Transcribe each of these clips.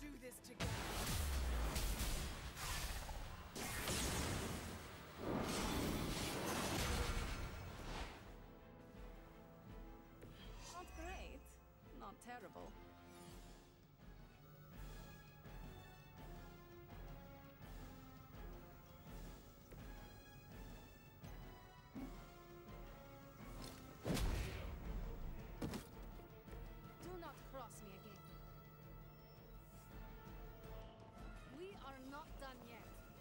do this together. Not great, not terrible. Do not cross me again. We are not done yet.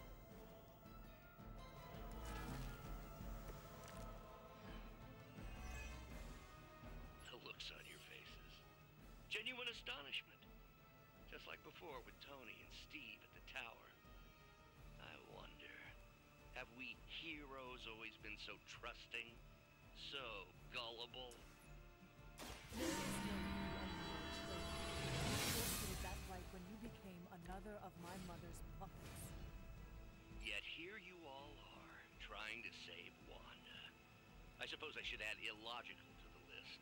The looks on your faces. Genuine astonishment. Just like before with Tony and Steve at the tower. I wonder, have we heroes always been so trusting? So gullible? There is no you anymore, Chloe. You forfeited that right when you became another of my mother's puppets. Yet here you all are, trying to save Wanda. I suppose I should add illogical to the list.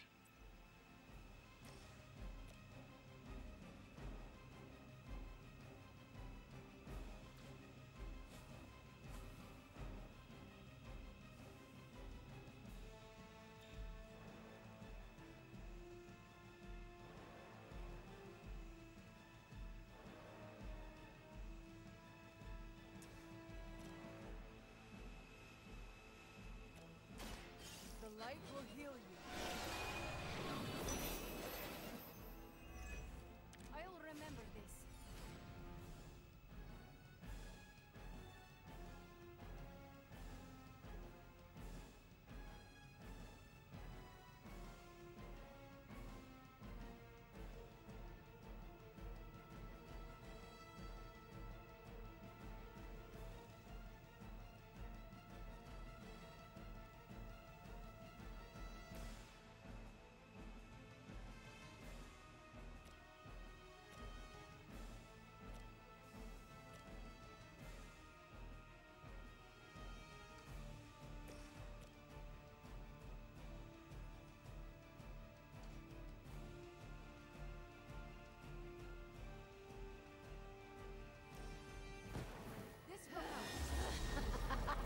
The light will heal you. I'll remember this. This will help.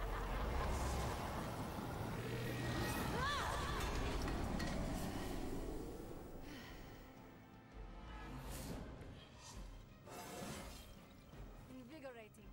Invigorating.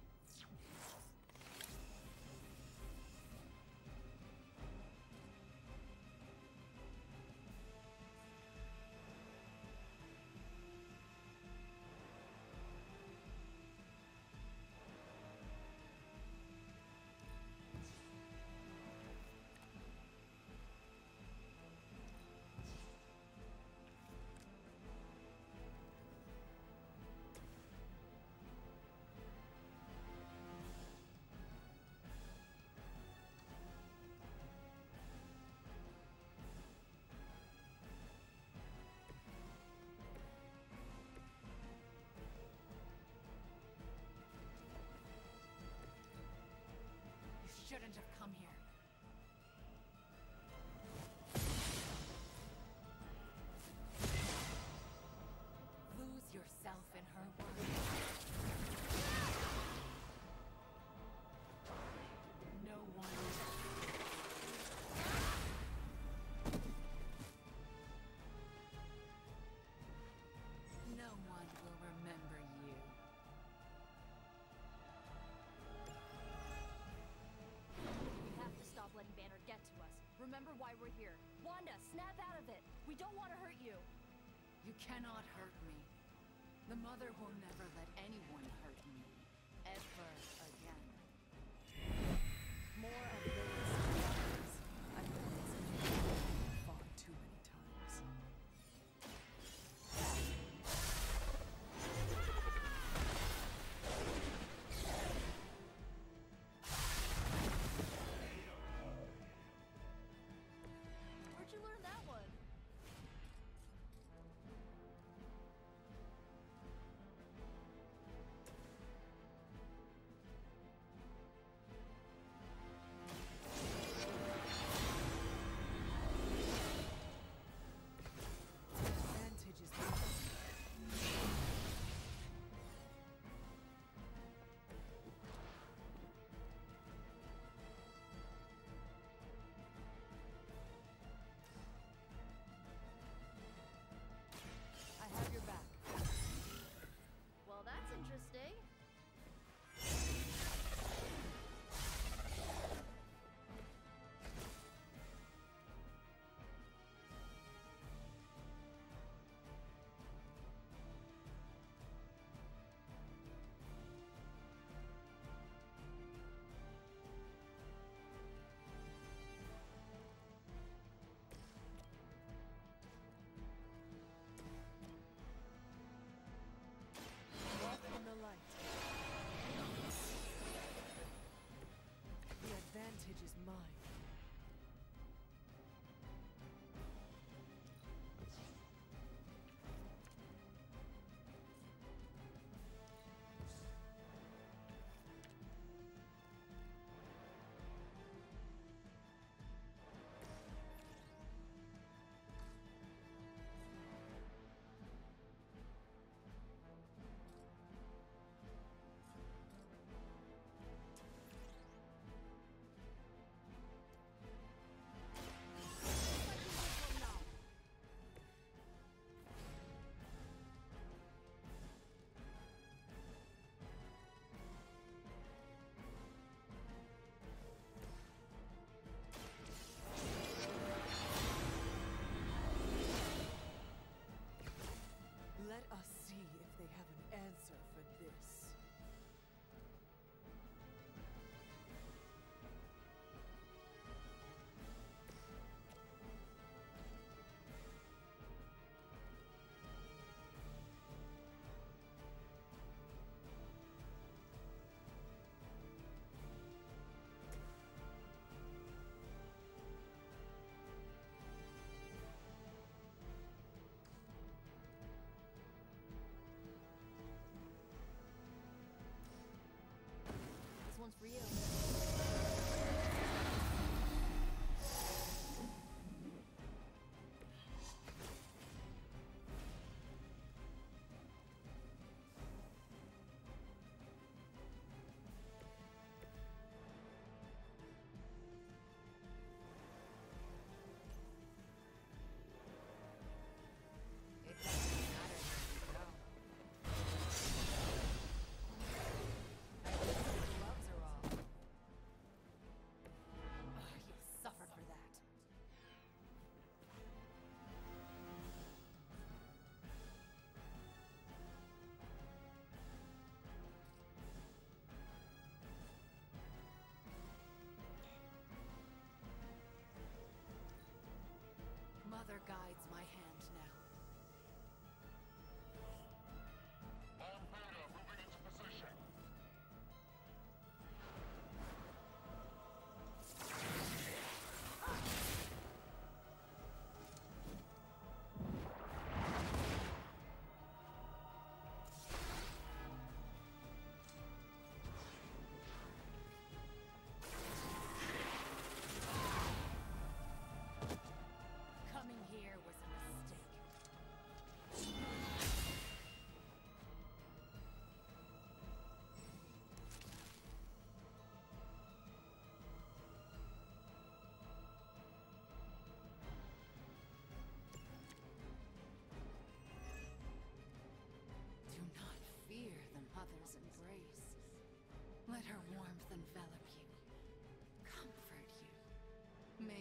Shouldn't have come here. Lose yourself in her world. No one. No one will remember you. Stop letting Banner get to us. Remember why we're here. Wanda, snap out of it. We don't want to hurt you. You cannot hurt me. The Mother will never let anyone hurt me. Ever again. More of those. I've been fought too many times. Where'd you learn that one?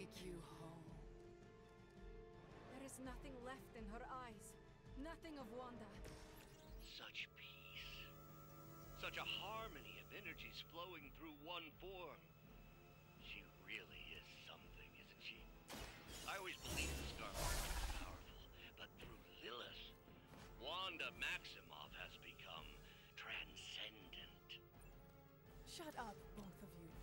take you home. There is nothing left in her eyes. Nothing of Wanda. Such peace. Such a harmony of energies flowing through one form. She really is something, isn't she? I always believed the Scarlet Witch was powerful, but through Lilith, Wanda Maximoff has become transcendent. Shut up, both of you.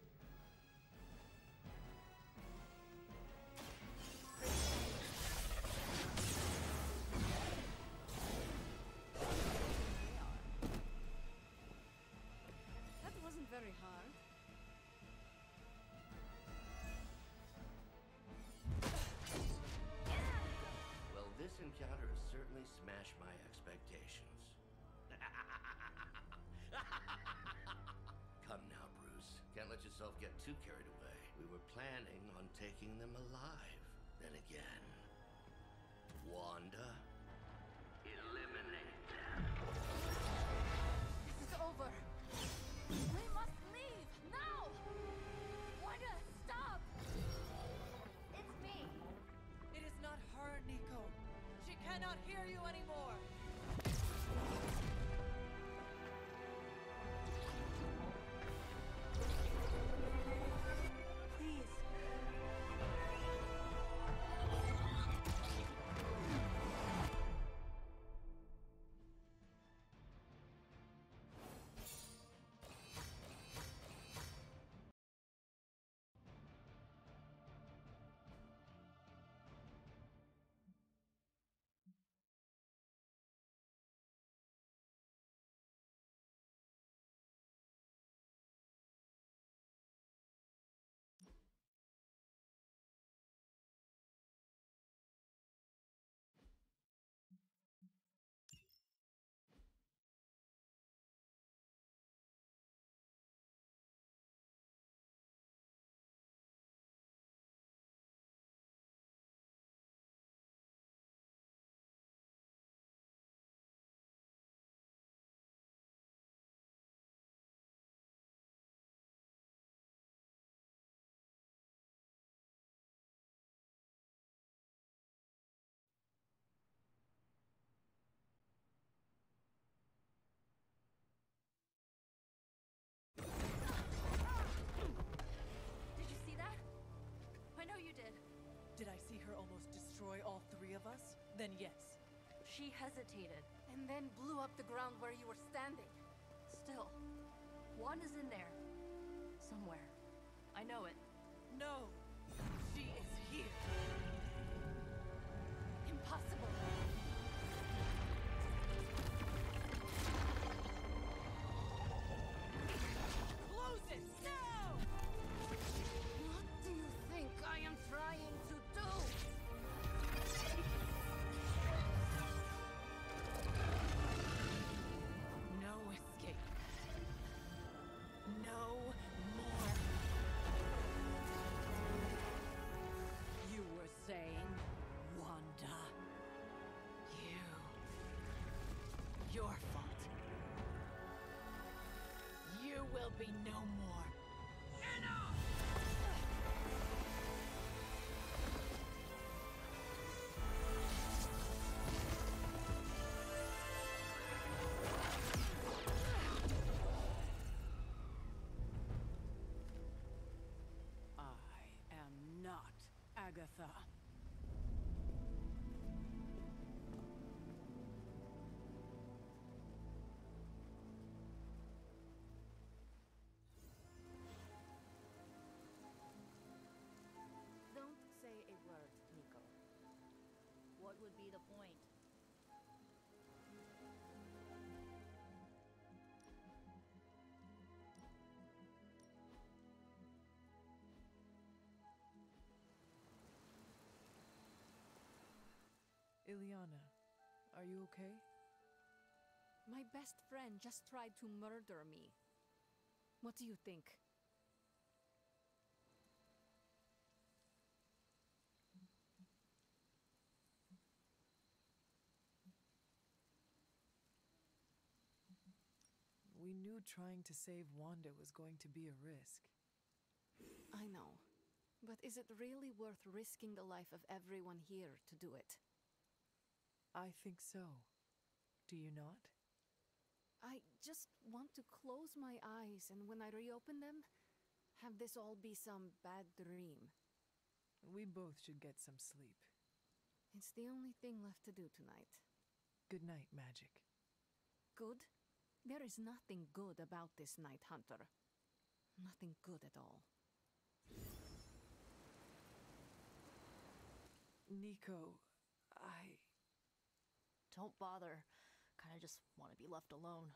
That wasn't very hard. Well, this encounter has certainly smashed my expectations. Come now, Bruce. Can't let yourself get too carried away. We were planning on taking them alive. Then again, Wanda, eliminate them. This is over. We must leave now. Wanda, stop. It's me. It is not her, Nico. She cannot hear you anymore. Please. Did you see that? I know you did. Did I see her almost destroy all three of us? Then yes. She hesitated and then blew up the ground where you were standing. Still, Wanda's in there. Somewhere. I know it. No. She is here. Impossible. Close it now! What do you think I am trying to do? No escape. No more. You were saying, Wanda. Your fault. You will be no more. Enough! I am not Agatha. Don't say a word, Nico. What would be the point? Ileana, are you okay? My best friend just tried to murder me. What do you think? We knew trying to save Wanda was going to be a risk. I know. But is it really worth risking the life of everyone here to do it? I think so. Do you not? I just want to close my eyes, and when I reopen them, have this all be some bad dream. We both should get some sleep. It's the only thing left to do tonight. Good night, Magic. Good? There is nothing good about this night, Hunter. Nothing good at all. Nico, Don't bother. Kinda just want to be left alone.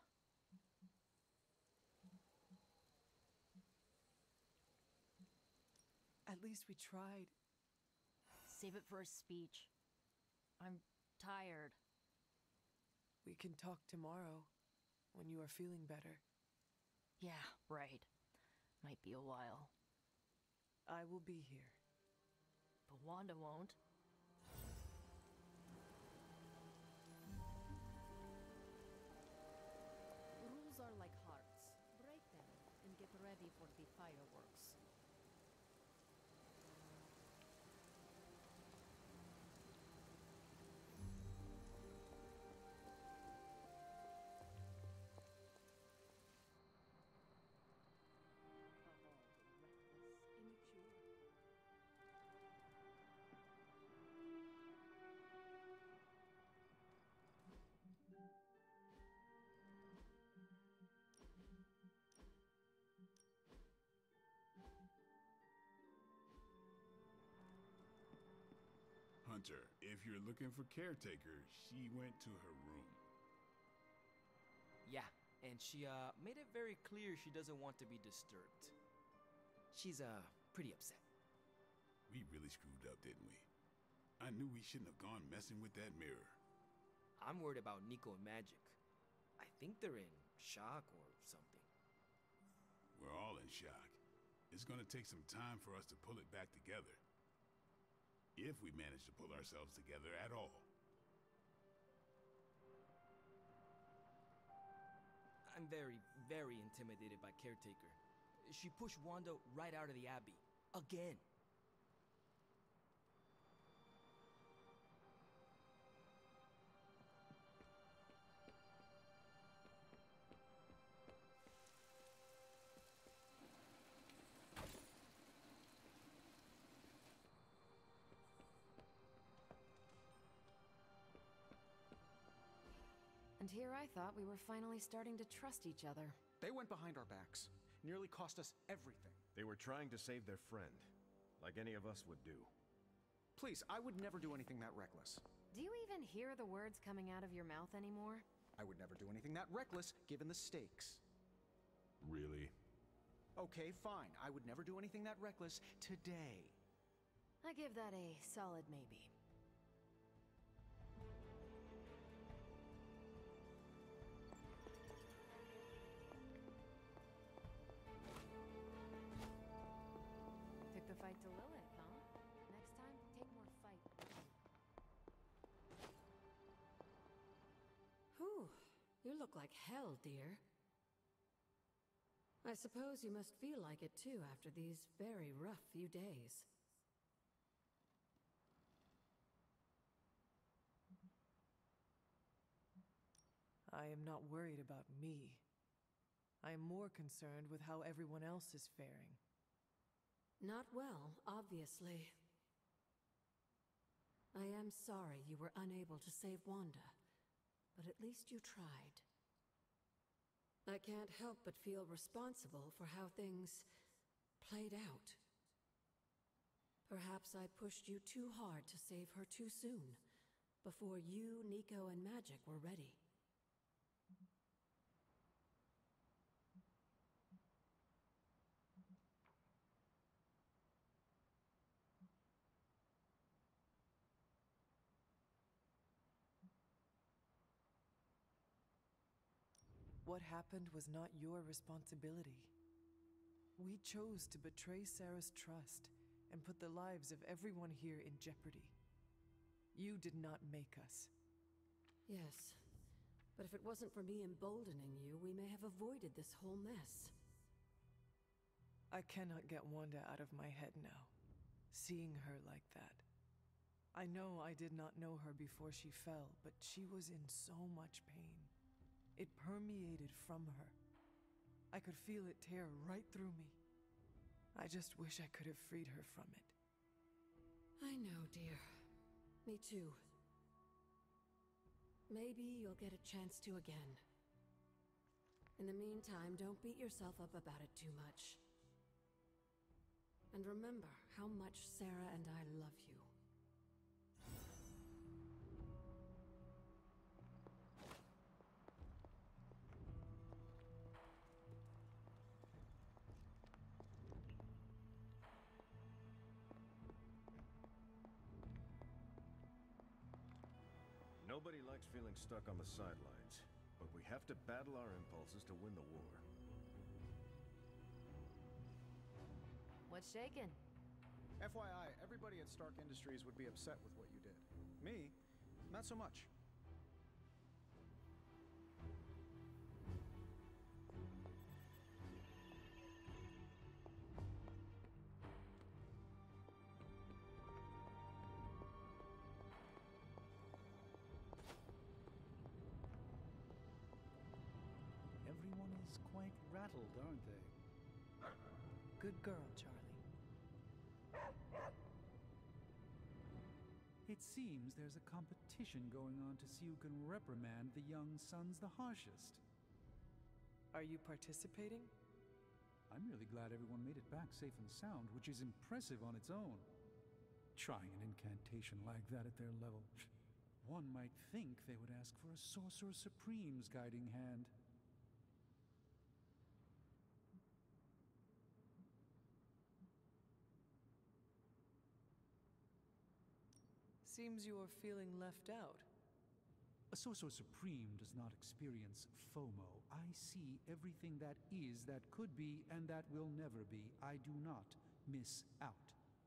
At least we tried. Save it for a speech. I'm tired. We can talk tomorrow, when you are feeling better. Yeah, right. Might be a while. I will be here. But Wanda won't. Rules are like hearts. Break them and get ready for the fireworks. Of all the reckless, immature. Hunter, if you're looking for caretaker, she went to her room. Yeah, and she made it very clear she doesn't want to be disturbed. She's pretty upset. We really screwed up, didn't we? I knew we shouldn't have gone messing with that mirror. I'm worried about Nico and Magic. I think they're in shock or something. We're all in shock. It's gonna take some time for us to pull it back together. If we manage to pull ourselves together at all. I'm very, very intimidated by Caretaker. She pushed Wanda right out of the Abbey. Again. And here I thought we were finally starting to trust each other. They went behind our backs. Nearly cost us everything. They were trying to save their friend, like any of us would do. Please, I would never do anything that reckless. Do you even hear the words coming out of your mouth anymore? I would never do anything that reckless, given the stakes. Really? Okay, fine. I would never do anything that reckless today. I give that a solid maybe. Took the fight to Lilith, huh? Next time, take more fight. Whew, you look like hell, dear. I suppose you must feel like it too after these very rough few days. I am not worried about me. I am more concerned with how everyone else is faring. Not well, obviously. I am sorry you were unable to save Wanda, but at least you tried. I can't help but feel responsible for how things played out. Perhaps I pushed you too hard to save her too soon, before you, Nico, and Magic were ready. What happened was not your responsibility. We chose to betray Sarah's trust and put the lives of everyone here in jeopardy. You did not make us. Yes, but if it wasn't for me emboldening you, we may have avoided this whole mess. I cannot get Wanda out of my head now. seeing her like that. I know I did not know her before she fell, but she was in so much pain. It permeated from her. I could feel it tear right through me. I just wish I could have freed her from it. I know, dear. Me too. Maybe you'll get a chance to again. In the meantime, don't beat yourself up about it too much. And remember how much Sarah and I love you. Nobody likes feeling stuck on the sidelines, but we have to battle our impulses to win the war. What's shaking? FYI, everybody at Stark Industries would be upset with what you did. Me, not so much. Everyone is quite rattled, aren't they? Good girl, Charlie. It seems there's a competition going on to see who can reprimand the young sons the harshest. Are you participating? I'm really glad everyone made it back safe and sound, which is impressive on its own. Trying an incantation like that at their level. One might think they would ask for a Sorcerer Supreme's guiding hand. Seems you are feeling left out. A Sorcerer Supreme does not experience FOMO. I see everything that is, that could be, and that will never be. I do not miss out.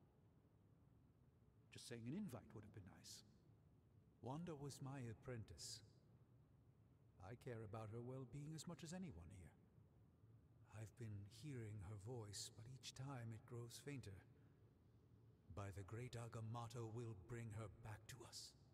Just saying an invite would have been nice. Wanda was my apprentice. I care about her well-being as much as anyone here. I've been hearing her voice, but each time it grows fainter. By the great Agamotto will bring her back to us.